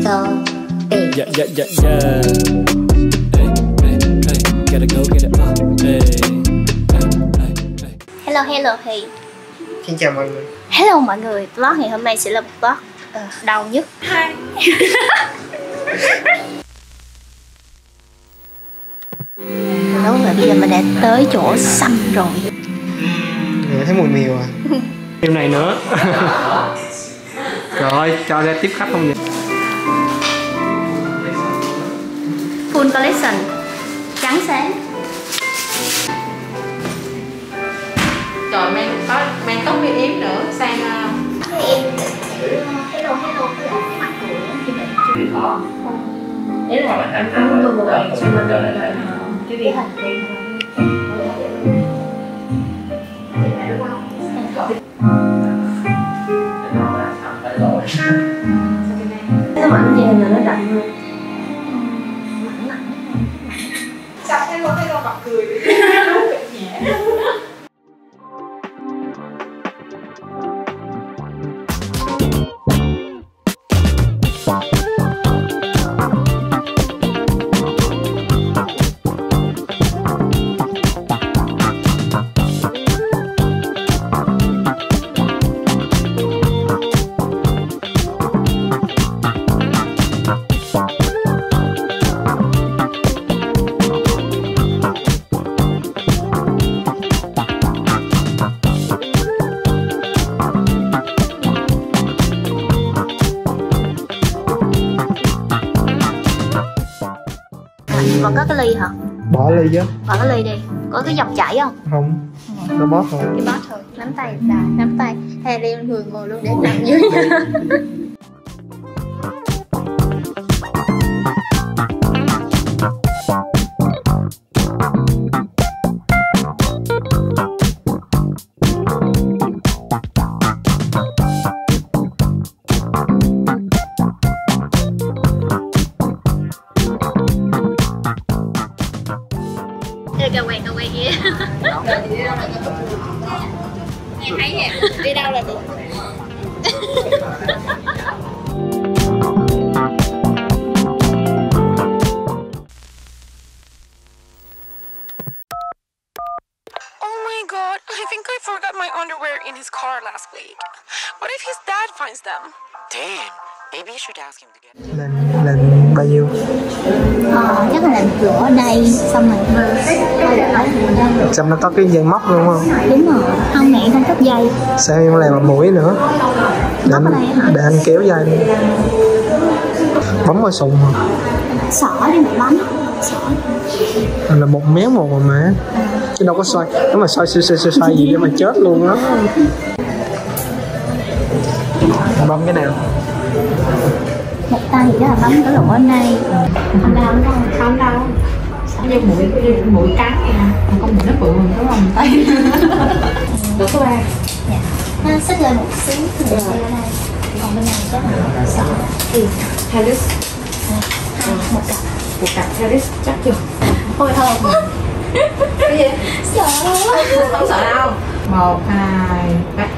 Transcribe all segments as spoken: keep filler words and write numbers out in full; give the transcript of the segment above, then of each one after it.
So big. Yeah, yeah, yeah, yeah. Hey, hey, hey, gotta go get it up. Hey, hey, hey, hey. Hello, hello, hey. Xin chào mọi người. Hello mọi người, vlog ngày hôm nay sẽ là một vlog uh, đau nhất. Hai. Đúng rồi, bây giờ mình đã tới chỗ xăm rồi. Người thấy mùi mèo à. Em này nữa. Rồi, cho ra tiếp khách không vậy? Full collection, trắng sáng. Trời, mang có mang tóc với yếm nữa, sang không? Em hello hello mặt của chị mình. Đấy là không tôi vừa cho mình là cái việc hành vi. Cái mảnh gì là nó đậm luôn. Mảnh mảnh. Sao thấy thấy đâu mặt cười đi. Đúng cực nhẹ. Còn có cái ly hả? Bỏ ly chứ. Bỏ cái ly đi. Có cái dòng chảy không? Không. Nó bóp thôi. Cái bóp thôi. Nắm tay là nắm tay. Hay leo người ngồi luôn để nằm dưới. Cà quẹt cà quẹt kia. Nghe thấy nè, đi đâu là được. Oh my god, I think I forgot my underwear in his car last week. What if his dad finds them? Damn, maybe you should ask him to get. Lên lên bao nhiêu? Ờ, chắc là làm cửa ở đây xong rồi thôi để đây. Xong nó có cái dây móc luôn không? Đúng rồi, không mẹ không cắt dây. Sao em làm một mũi nữa? Để anh, để anh kéo dây đi. Bấm vào sùng mà. Xỏ đi một bấm. Xỏ. Là một méo một mà má. Chứ đâu có xoay. Nếu mà xoay xoay xoay xoay, xoay gì để mà chết luôn á. Bấm cái nào? Một tay thì chắc là bấm cái lỗ ở đây. Không đau không đâu. Không đâu. Như mũi mũi cắn vậy nè, còn con mũi nó bự hơn đúng không? Tay. Được số ba. Dạ. Nó xích lên một xíu thì mình ở đây. Còn bên này chắc là xỏ. Ừ. Harris. Một cặp. Một cặp Harris chắc chưa? Thôi thôi. Cái gì? Sợ quá. Không sợ đâu. Một, hai, ba.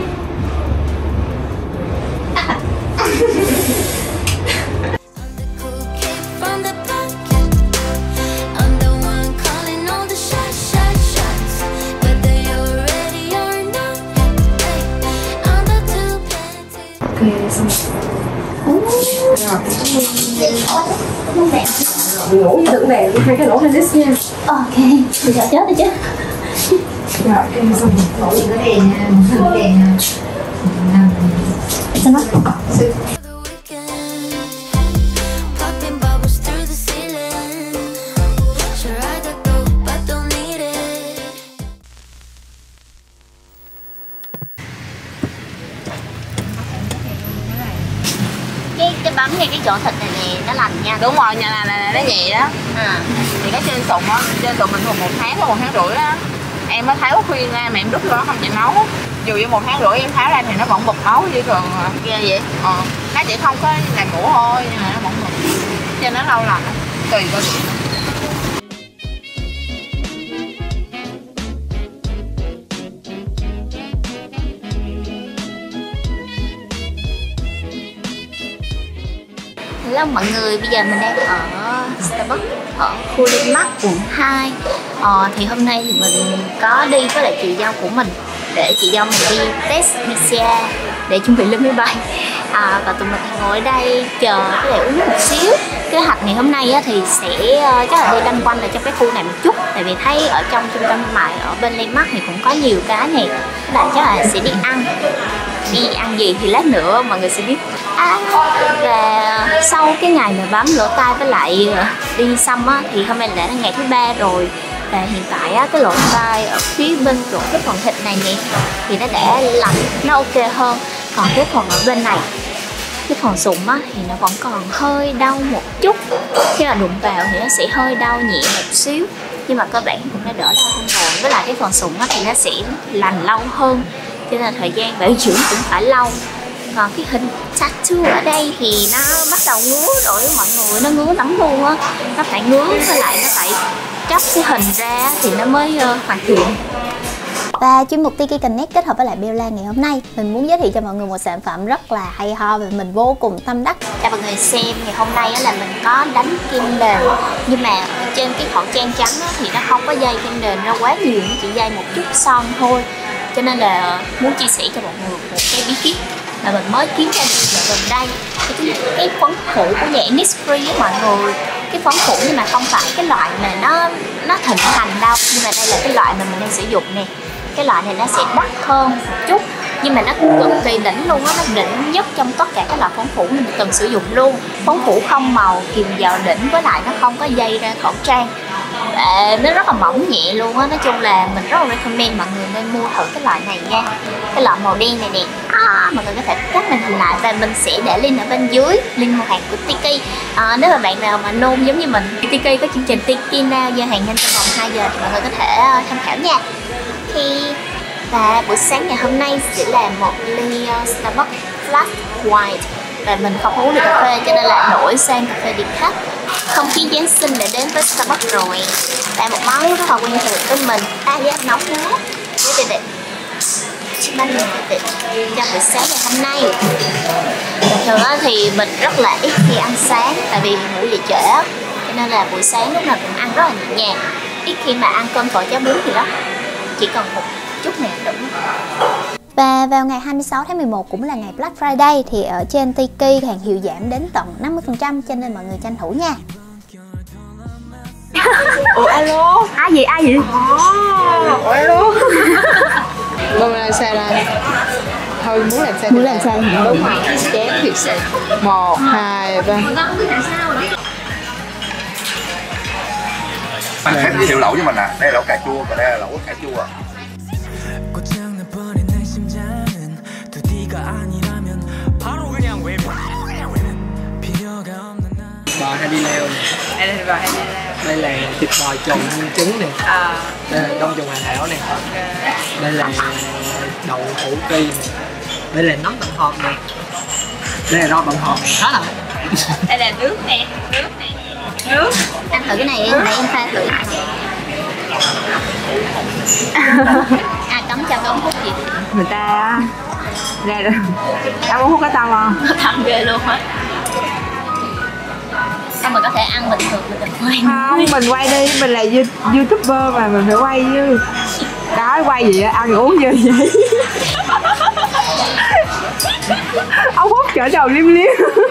Ngủ đừng đèn hai cái lỗ Harris nha. Ok, bây giờ chết rồi chứ. Rồi, cái xong lỗ cái đèn nha, một cái đèn nha. Sao nó? Cái, cái bấm ngay cái chỗ thịt này nè, nó lành nha. Đúng rồi, nhà này này nó nhẹ đó. À. Thì cái trên sụng á, trên sụng mình thường một tháng hoặc một tháng rưỡi á. Em mới tháo khuyên ra mà em đút nó không chịu nấu. Dù như một tháng rưỡi em tháo ra thì nó vẫn bật nấu chứ thường. Ghê vậy? Ờ, nó chỉ không có làm mũ thôi nhưng mà nó vẫn bật. Cho nó lâu lành, tùy cơ địa. Hello mọi người, bây giờ mình đang ở Starbucks ở khu Landmark quận hai. ờ, Thì hôm nay thì mình có đi với lại chị dâu của mình để chị dâu mình đi test pê xê rờ để chuẩn bị lên máy bay. à, Và tụi mình ngồi ở đây chờ cái để uống một xíu. Kế hoạch ngày hôm nay á, thì sẽ chắc là đi lanh quanh lại trong cái khu này một chút. Tại vì thấy ở trong trung tâm thương mại ở bên Landmark thì cũng có nhiều cái này. Là chắc là sẽ đi ăn. Đi ăn gì thì lát nữa mọi người sẽ biết. À, và sau cái ngày mà bám lỗ tai với lại đi xăm á, thì hôm nay đã là ngày thứ ba rồi. Và hiện tại á, cái lỗ tai ở phía bên chỗ cái phần thịt này nè thì nó đã lạnh, nó ok hơn. Còn cái phần ở bên này, cái phần sụn á thì nó vẫn còn hơi đau một chút. Khi mà đụng vào thì nó sẽ hơi đau nhẹ một xíu, nhưng mà cơ bản cũng đã đỡ đau hơn rồi. Với lại cái phần sụn á thì nó sẽ lành lâu hơn, cho nên thời gian bảo dưỡng cũng phải lâu. Còn cái hình tattoo ở đây thì nó bắt đầu ngứa rồi mọi người, nó ngứa lắm luôn á. Nó phải ngứa với lại nó phải cắt cái hình ra thì nó mới uh, hoàn thiện. Và chuyên mục Tiki Connect kết hợp với lại Bella ngày hôm nay, mình muốn giới thiệu cho mọi người một sản phẩm rất là hay ho và mình vô cùng tâm đắc. Cho mọi người xem, ngày hôm nay là mình có đánh kim đền, nhưng mà trên cái khẩu trang trắng thì nó không có dây kim đền ra quá nhiều, nó chỉ dây một chút son thôi. Cho nên là muốn chia sẻ cho mọi người một cái bí kíp mà mình mới kiếm ra được ở gần đây. Cái, cái phấn phủ của nhà Innisfree á mọi người. Cái phấn phủ nhưng mà không phải cái loại mà nó nó thịnh hành đâu, nhưng mà đây là cái loại mà mình đang sử dụng nè. Cái loại này nó sẽ đắt hơn một chút, nhưng mà nó cực kỳ đỉnh luôn á, nó đỉnh nhất trong tất cả các loại phấn phủ mình từng sử dụng luôn. Phấn phủ không màu, kìm vào đỉnh, với lại nó không có dây ra khẩu trang. À, nó rất là mỏng nhẹ luôn á. Nói chung là mình rất là recommend mọi người nên mua thử cái loại này nha. Cái loại màu đen này nè, à, mọi người có thể cắt màn hình lại và mình sẽ để link ở bên dưới, link mua hàng của Tiki. à, Nếu mà bạn nào mà nôn giống như mình, Tiki có chương trình Tiki Now giao hàng nhanh trong vòng hai giờ thì mọi người có thể tham khảo nha. Thì và buổi sáng ngày hôm nay sẽ là một ly uh, Starbucks Flat White. Và mình không uống được cà phê cho nên là đổi sang cà phê đi khác. Không khí Giáng sinh đã đến với Starbucks rồi. Và một món rất là quen thuộc với mình. À dạ, nóng quá. Với định định chiếc bánh định định cho buổi sáng ngày hôm nay. Thường thì mình rất là ít khi ăn sáng, tại vì ngủ dậy trễ, cho nên là buổi sáng lúc nào cũng ăn rất là nhẹ nhàng. Ít khi mà ăn cơm phở cháo bún gì đó, chỉ cần một chút nè đủ. Và vào ngày hai mươi sáu tháng mười một cũng là ngày Black Friday thì ở trên Tiki hàng hiệu giảm đến tận năm mươi phần trăm, cho nên mọi người tranh thủ nha. Ủa alo, ai vậy ai vậy? Ủa alo. Mình làm sao đây? Thôi muốn làm sao? Muốn làm sao thì đúng rồi, chén thiệt sự. Một, hai, ba. Anh khách giới thiệu lẩu cho mình à, đây là lẩu cà chua, còn đây là lẩu cà chua. Bò hay đi leo nè. Đây là bò hay đi leo. Đây là thịt bò trùng trứng nè. À. Đây là đông trùng hoàn hảo nè. Đây là đậu hũ kỳ nè. Đây là nấm tận hột nè. Đây là rau tận hột nè. Khá là. Đây là nước nè, nước nè. Nước. Ăn thử cái này đi, để em pha thử. À cấm cho cấm hút gì? Người ta ra rồi. Tao muốn hút cái tao không? Thầm ghê luôn á. Sao mình có thể ăn bình thường mình đừng quay? Không, mình quay đi, mình là YouTuber mà mình phải quay chứ. Đó, quay gì á, ăn uống như vậy. Ông hút trở đầu liếm liếm.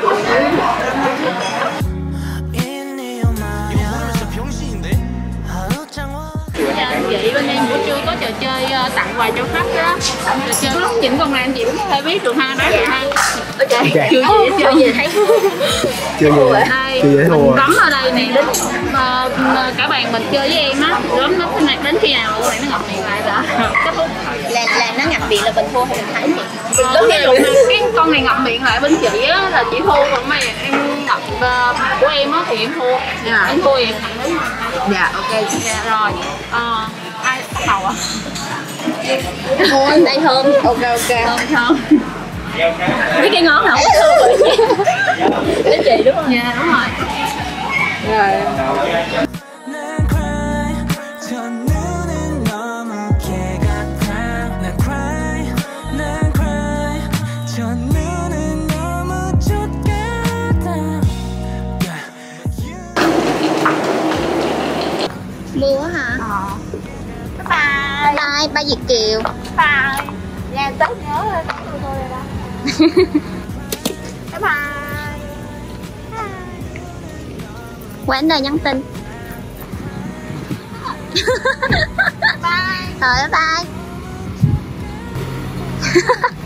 Chị bên em buổi trưa có trò chơi uh, tặng quà cho khách đó. Trò chơi lúc chỉnh con làm chị cũng có thể biết được ha, đó được ha. Ok, okay. Chưa gì chơi gì thấy. Chưa gì đây, chưa dễ mình cấm ở đây nè, đến uh, cả bàn mình chơi với em á, đến nó cái này đến khi nào bạn nó ngập miệng lại đó. Kết thúc. Là là nó ngập miệng là bình thua hay mình thấy thì Ờ, ví dụ mà cái con này ngậm miệng lại bên chị á là chị thua, còn mà em ngậm uh, của em á thì em thua. Dạ. Em thua thì em thẳng đúng rồi. Dạ, ok. Dạ rồi. Ờ, ai bắt đầu ạ? thơm đây thơm. Ok, ok. Thơm thơm. Biết cái ngón không? Thơm rồi. Đến chị đúng không? Dạ đúng rồi. Rồi. bye, bye Việt Kiều. Bye. Nha Tết nhớ thôi thôi đây đó. Bye bye. Quán đời nhắn tin. Bye. Rồi bye bye.